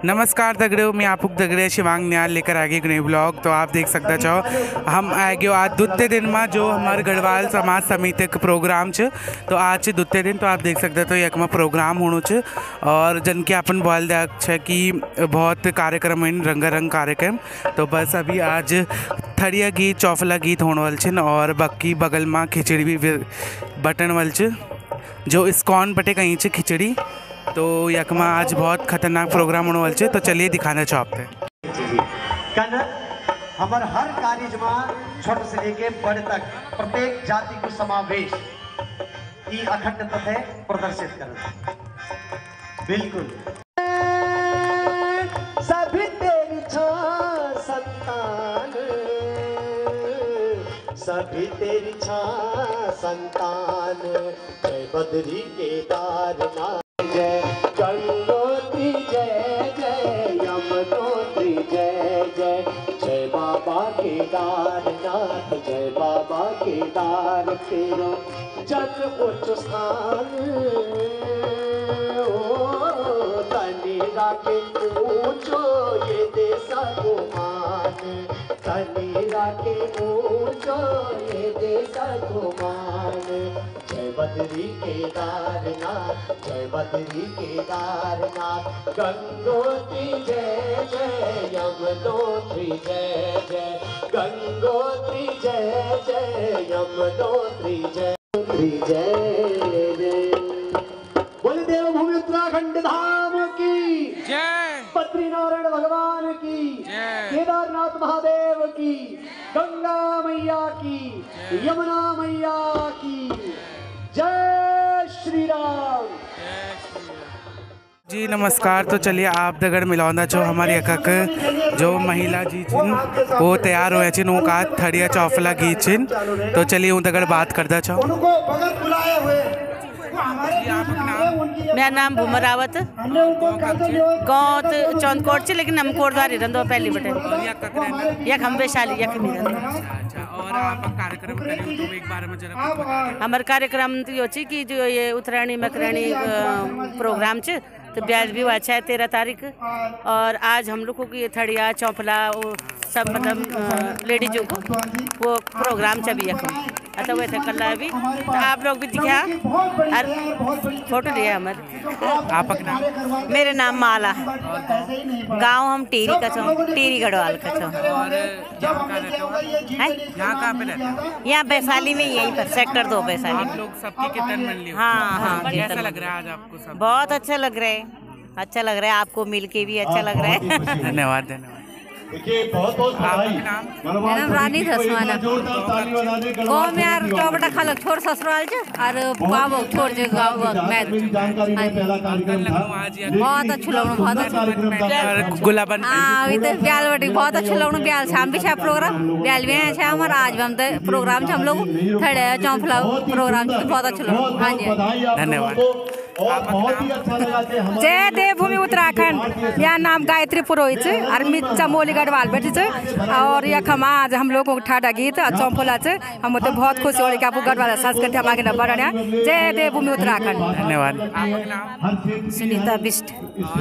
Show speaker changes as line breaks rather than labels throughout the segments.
नमस्कार दगड़ियों, मैं आपको दगड़े शिवांग न्याल लेकर आ गए एक नई ब्लॉग। तो आप देख सकते चाहो हम आ गए आज दूसरे दिन में जो हमारे गढ़वाल समाज समिति का प्रोग्राम छ। तो आज दूसरे दिन तो आप देख सकते तो एक में प्रोग्राम होनो छ और जन के अपन बोल दिया है कि बहुत कार्यक्रम है, रंगारंग कार्यक्रम। तो बस अभी आज थड़िया गीत चौफला गीत होने वाल छ और बाकी बगल में खिचड़ी भी बटन वाल छ जो इस्कॉन बटे कहीं छ खिचड़ी। तो यकमा आज बहुत खतरनाक प्रोग्राम होने वाले तो चलिए दिखाना चाहते हैं।
हमारे हर कार्य में छोटे से लेके बड़े तक प्रत्येक जाति को समावेश की अखंडता है प्रदर्शित करना। बिल्कुल सभी तेरी संतान, सभी तेरी संतान, जय बद्री केदारनाथ, जय गंगोत्री, जय जय यमुनोत्री, जय जय जय बाबा केदारनाथ, जय बाबा केदार तेरो जग उच्च स्थान। ओ तनी राखे ऊंचो ये देसा को मान, तनी राखे ऊंचो ये देसा को मान। जय बद्री केदारनाथ, जय बद्री केदारनाथ, गंगोत्री जय जय यमुनोत्री, जय जय गंगोत्री, जय जय यमुनोत्री, जय जय जय। बोले देवभूमि उत्तराखंड धाम की
जय,
बद्रीनारायण भगवान की
जय,
केदारनाथ महादेव की, गंगा मैया की, यमुना मैया की जय श्री राम।
जी नमस्कार। तो चलिए आप दगड़ मिलौंदा जो हमारी एकक जो महिला जी छिन वो तैयार हुए छिन वो का थड़िया चौफला गीत छिन। तो चलिए उन दगड़ बात करदा चाहो।
मेरा नाम भूमर रावत, गाँव तो चौंदकोट से, लेकिन हम कोटद्वार रहो पहली बटे यक हम वैशाली यक में
और आप कार्यक्रम करें तो एक बार में जरा
हमारे कार्यक्रम तो ये कि जो ये उत्तरायणी मकरायणी प्रोग्राम छ तो ब्याज भी अच्छा है 13 तारीख। और आज हम लोगों की थड़िया चौफला वो सब मतलब लेडीजों को वो प्रोग्राम च भी अच्छा वैसे कल अभी तो आप लोग भी दिखा और फोटो लिया हमारे।
आप नाम?
मेरे नाम माला, गांव हम टीरी का छो, टीरी गढ़वाल का छो।
और यहाँ कहाँ पे रहते हो?
यहाँ वैशाली में यहीं पर सेक्टर 2 वैशाली।
आप लोग सबकी कीर्तन मंडली हो?
हाँ हाँ।
कैसा लग रहा है आज आपको? सब
बहुत अच्छा लग रहा है, अच्छा लग रहा है, आपको मिलके भी अच्छा लग रहा है।
धन्यवाद धन्यवाद।
बहुत बहुत
मेरा नाम रानी धसवाना, गाँव में यार चौबटा खालक छोड़ ससुराल छ और बाबू छोड़ जो गाँव मैं बहुत अच्छा लगना, बहुत अच्छा
गुलाबन
हाँ अभी तो ब्याल बटी बहुत अच्छा लगना। ब्याल शाम भी छा प्रोग्राम ब्याल भी अच्छा हमारा आज भी हम तो प्रोग्राम हम लोग थड़े चौफला प्रोग्राम बहुत अच्छा लगना। हाँ जी
धन्यवाद।
जय देवभूमि उत्तराखंड। मेरा नाम गायत्री पुरोहित और मैं चमोली गढ़वाल बैठी और यह आज हम लोगों को ठाडा गीत चौफला हम तो बहुत खुश हो कि आपको गढ़वाल संस्कृति हम आगे बढ़ा। जय देवभूमि उत्तराखंड।
धन्यवाद।
सुनीता बिस्ट।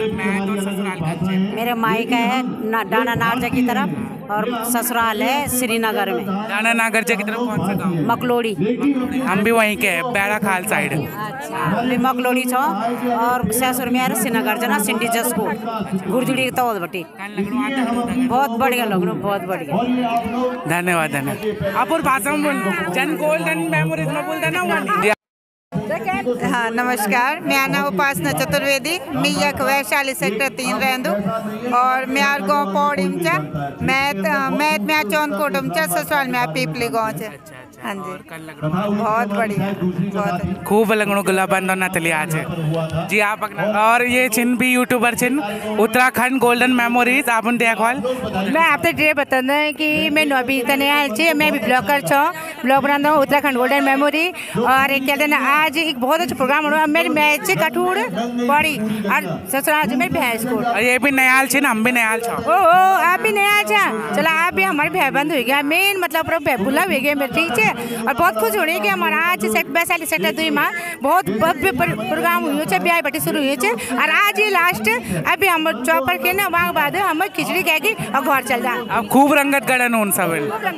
मेरे मायका है डाना नारजा की तरफ और ससुराल है श्रीनगर में।
डाना नागरजा की तरफ कौन सा गाँव?
मकलोड़ी।
हम भी वहीं के हैं, बैरा खाल साइड।
अच्छा मकलोड़ी छो और ससुर में यार श्रीनगर जना सिंडी जसको गुरजुड़ी तो बटी बहुत बढ़िया लोग, बहुत बढ़िया।
धन्यवाद धन्यवाद। आप और भाषा में बोल जन गोल्डन मेमोरीज में बोल देना।
हाँ नमस्कार, मेरा नाम उपासना चतुर्वेदी, मैं यक वैशाली सेक्टर 3 रहूँ और मैं गाँव पौड़ी में मैं चौंदकोट में ससुराल में पीपली गाँव से। हाँ जी बहुत बढ़िया, बहुत
खूब लगनो गुलाबंद नतली आज जी आप। और ये छिन भी यूट्यूबर छिन उत्तराखंड गोल्डन मेमोरीज आप देखवाल।
मैं आप तो ये बताना है कि मैं नौबी तने आयल छे, मैं भी ब्लॉगर छो, ब्लॉग बनाता हूँ उत्तराखंड गोल्डन मेमोरी। और क्या कहते हैं आज एक बहुत अच्छा प्रोग्राम हो रहा है मेरे मैच कठूर बड़ी और ससुराल मेरे भैंस को।
और ये भी नयाल छिन, हम भी नयाल छो।
ओ आप भी नया छा, चलो आप भी हमारे भाई बंद हो गया मेन मतलब बुला हो गया मेरे ठीक है। और बहुत खुश हो रही है कि हमारा आज वैशाली सेक्टर 2 में बहुत भव्य प्रोग्राम हुई है, ब्याह बटी शुरू हुई है और आज ये लास्ट अभी हम चौपर के ना वहाँ बाद हम खिचड़ी खाएगी और घर चल जाए।
अब खूब रंगत गड़न उन सब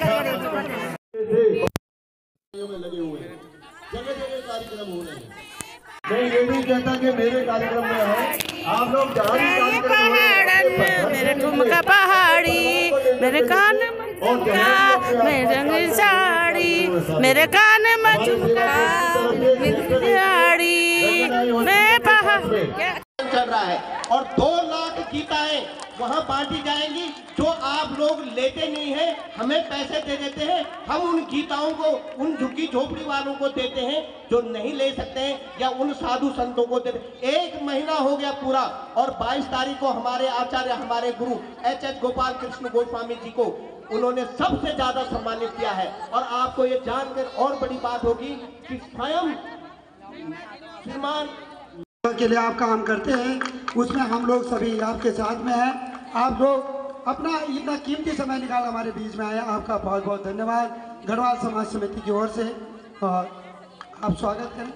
मैं ये नहीं कहता कि मेरे कार्यक्रम में है, आप लोग जहाँ भी कार्यक्रम
मेरे ठुमका पहाड़ी, मेरे कान में झुमका, मेरे रंग साड़ी, मेरे कान में झुमका, मैं पहाड़
चल रहा है और 2 लाख गीताएं वहाँ बांटी जाएंगी जो आप लोग लेते नहीं हैं, हमें पैसे दे देते हैं, हम उन गीताओं को उन झुग्गी झोपड़ी वालों को देते हैं जो नहीं ले सकते हैं या उन साधु संतों को देते हैं। 1 महीना हो गया पूरा और 22 तारीख को हमारे आचार्य हमारे गुरु एच गोपाल कृष्ण गोस्वामी जी को उन्होंने सबसे ज्यादा सम्मानित किया है। और आपको ये जानकर और बड़ी बात होगी कि स्वयं श्रीमान
के लिए आप काम करते हैं, उसमें हम लोग सभी आपके साथ में हैं। आप लोग अपना इतना कीमती समय निकाल हमारे बीच में आया, आपका बहुत बहुत धन्यवाद गढ़वाल समाज समिति की ओर से। और आप स्वागत करें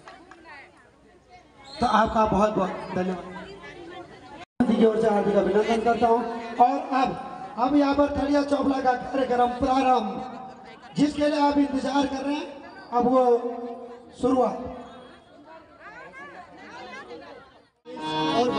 तो आपका बहुत बहुत धन्यवाद की ओर से हार्दिक अभिनंदन करता हूं। और अब यहाँ पर थड़िया चौपला का कार्यक्रम प्रारंभ, जिसके लिए आप इंतजार कर रहे हैं, अब वो शुरुआत और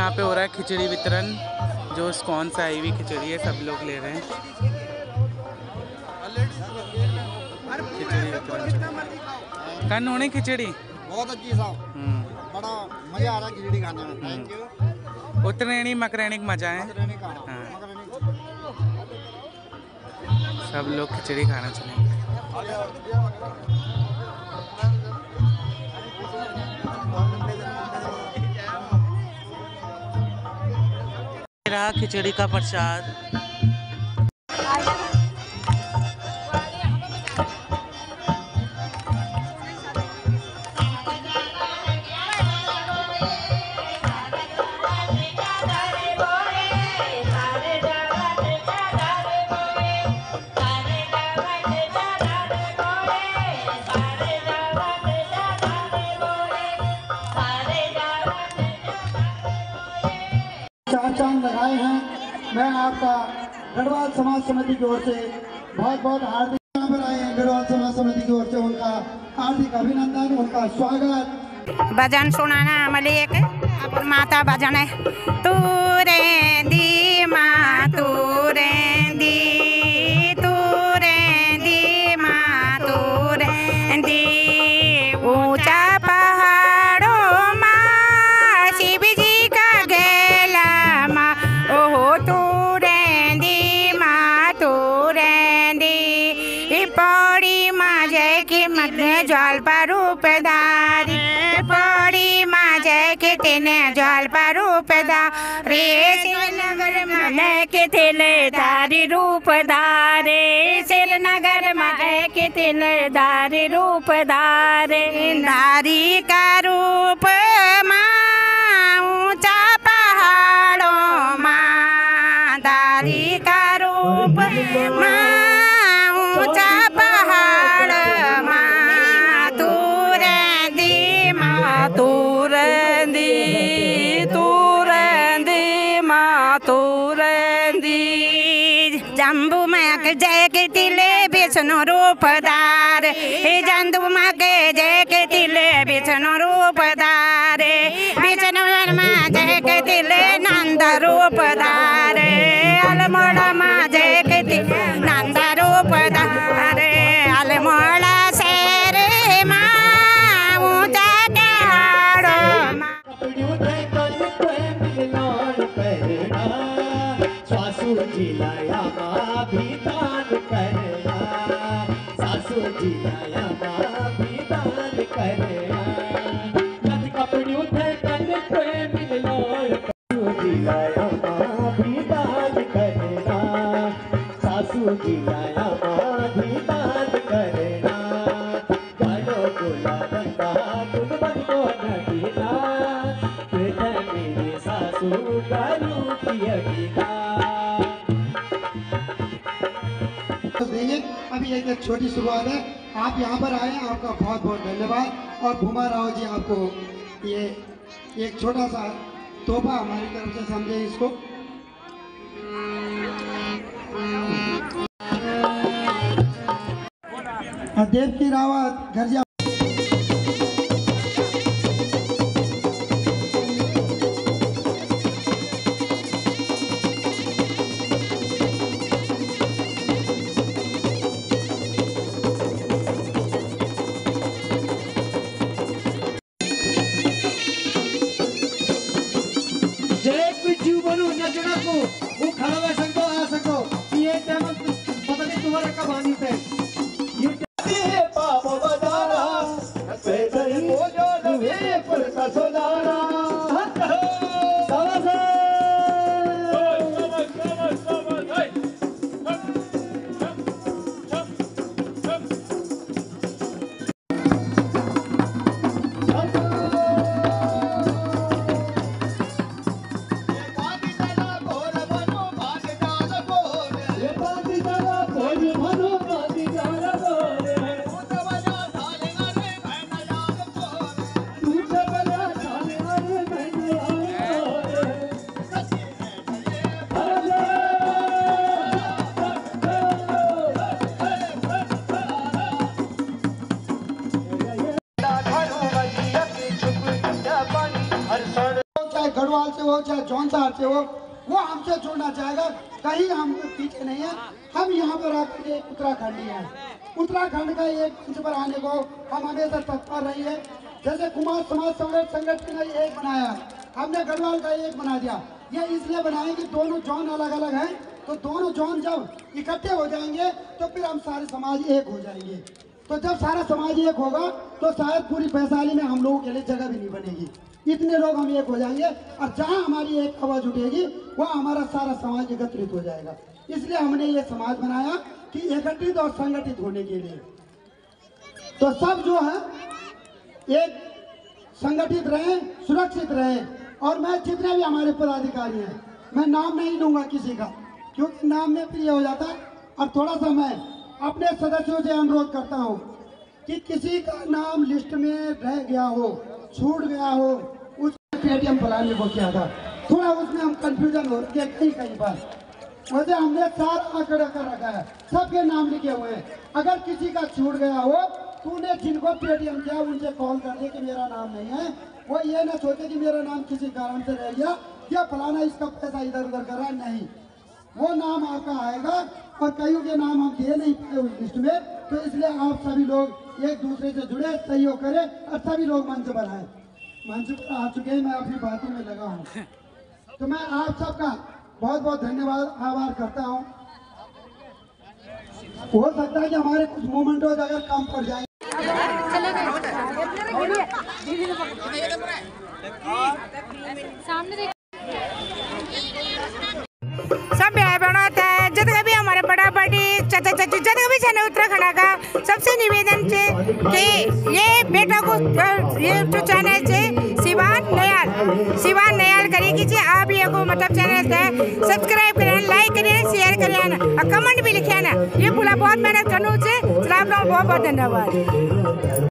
यहाँ पे हो रहा है खिचड़ी वितरण, जो स्कॉन से आई हुई खिचड़ी है, सब लोग ले रहे हैं खिचड़ी वितरण। कल होने खिचड़ी
बहुत अच्छी साहब, बड़ा मजा आ रहा है खिचड़ी खाने में। Thank you.
उतरैनी मकरैनी का मजा है। हाँ। सब लोग खिचड़ी खाना चलेंगे। रहा खिचड़ी का प्रसाद।
चार चांद लगाए हैं। मैं आपका गढ़वाल समाज समिति की ओर से बहुत बहुत हार्दिक यहाँ पर आए हैं। गढ़वाल समाज समिति की ओर से उनका हार्दिक अभिनंदन, उनका स्वागत।
भजन सुनाना हमारे एक माता भजन है। तू रेंदी माँ तू रेंदी, तू रेंदी माँ तू रेंदी, ऊंचा पहाड़ों माँ शिव जी का गेला माँ, ओहो तू रेंदी माँ तू रेंदी, पौड़ी माँ जय की मत ज्वाल पर रूपदारी, पौड़ी माँ जय के तेने ज्वाल पर रूपदारी, श्रीनगर में के तिलदारी रूपदारे, श्रीनगर में के तिलदारी रूपदारे, नारी का रूप माँ ऊंचा पहाड़ों माँ, दारी का रूप माँ ऊंचा पहाड़ माँ, तू रेंदी माँ तू रेंदी, तू रेंदी माँ तू रेंदी, जम्बू माँ के जय के तिले विष्णु रूपदार, जम्बू माँ के जय के तिले विष्णु रूपदार, विष्णु माँ जय के तिले नंद रूपदार, अलमोड़ा माँ जय के तिले नंद रूपदार, अलमोड़ा शेर माँ ऊंचा पहाड़ों माँ।
सासू जिलाया माँ भी दान करना, सासू जिलाया माँ भी दान करना, कद कपड़ी उठे कन कोई मिलना, सासू जिलाया माँ भी दान करना, सासू जिलाया माँ भी दान करना, गानो गोला रंगा तुम मन को नगीना, कृष्ण मेरे सासू का रूप यगीना।
देंगे अभी एक छोटी शुरुआत है। आप यहाँ पर आए, आपका बहुत बहुत धन्यवाद। और भूमा राव जी आपको ये एक छोटा सा तोहफा हमारी तरफ से समझे इसको। देवकी रावत घरजिया वो खड़ा रह सको आ सको ये टाइम पता नहीं तुम्हारा कब आनी पे ये पाप बजारा पे गई वो जो वे पर का सोनारा हो चाहे जौन शहर से हो, वो हमसे जुड़ना चाहेगा। कहीं हम पीछे नहीं है। हम यहाँ पर आकर के उत्तराखंडी हैं। उत्तराखंड का एक मंच पर आने को हम हमेशा तत्पर रही है। जैसे कुमार समाज संगठन ने एक बनाया, हमने गढ़वाल का एक बना दिया। ये इसलिए बनाए कि दोनों जोन अलग अलग हैं, तो दोनों जोन जब इकट्ठे हो जाएंगे तो फिर हम सारे समाज एक हो जाएंगे। तो जब सारा समाज एक होगा तो शायद पूरी वैशाली में हम लोगों के लिए जगह भी नहीं बनेगी। इतने लोग हम एक हो जाएंगे और जहाँ हमारी एक आवाज उठेगी वहाँ हमारा सारा समाज एकत्रित हो जाएगा। इसलिए हमने ये समाज बनाया कि एकत्रित और संगठित होने के लिए। तो सब जो है एक संगठित रहें, सुरक्षित रहें। और मैं जितने भी हमारे पदाधिकारी हैं, मैं नाम नहीं लूंगा किसी का, क्योंकि नाम में प्रिय हो जाता। और थोड़ा सा मैं अपने सदस्यों से अनुरोध करता हूं कि किसी का नाम लिस्ट में रह गया हो, छूट गया हो, उस पेटीएम फलाने को किया था, थोड़ा उसमें हम कंफ्यूजन हो रहे कई बार। वैसे हमने सारा आंकड़ा कर रखा है, सबके नाम लिखे हुए हैं। अगर किसी का छूट गया हो, तूने जिनको पेटीएम किया उनसे कॉल कर दे कि मेरा नाम नहीं है। वो ये ना सोचे कि मेरा नाम किसी कारण से रह गया या फलाना इसका पैसा इधर उधर कर रहा है। नहीं, वो नाम आपका आएगा। और कईयों के नाम हम दे नहीं पाए उस लिस्ट में, तो इसलिए आप सभी लोग एक दूसरे से जुड़े, सहयोग करें और सभी लोग मंच बनाएं। मंच पर आ चुके हैं, मैं अपनी बातों में लगा हूँ। तो मैं आप सबका बहुत बहुत धन्यवाद, आभार करता हूँ। हो सकता है कि हमारे कुछ मोमेंटों अगर कम पड़ जाए।
सब भाई बहनों जब भी हमारे बड़ा बड़ी चाचा चाची जब भी छने उत्तराखंड का सबसे निवेदन है कि ये बेटा को ये जो चैनल से शिवान नयाल करें कि आप ये को मतलब चैनल से सब्सक्राइब करें, लाइक करें, शेयर करें और कमेंट भी लिखें ना। ये पूरा बहुत मेहनत करने से आप लोगों को बहुत बहुत धन्यवाद।